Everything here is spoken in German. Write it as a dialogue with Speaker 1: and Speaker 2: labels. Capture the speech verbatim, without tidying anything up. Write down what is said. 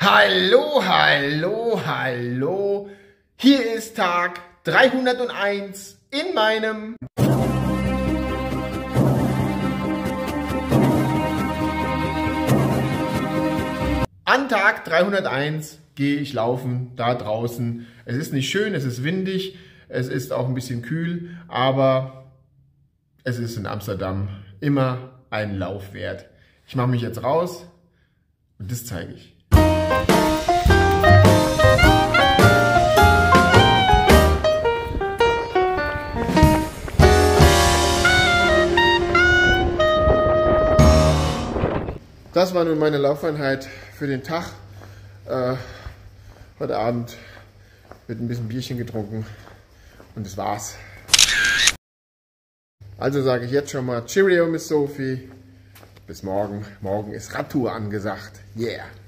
Speaker 1: Hallo, hallo, hallo. Hier ist Tag dreihunderteins in meinem An Tag dreihunderteins gehe ich laufen da draußen. Es ist nicht schön, es ist windig, es ist auch ein bisschen kühl, aber es ist in Amsterdam immer ein Lauf wert. Ich mache mich jetzt raus und das zeige ich. Das war nun meine Laufeinheit für den Tag. Äh, heute Abend wird ein bisschen Bierchen getrunken und das war's. Also sage ich jetzt schon mal Cheerio, Miss Sophie. Bis morgen. Morgen ist Radtour angesagt. Yeah!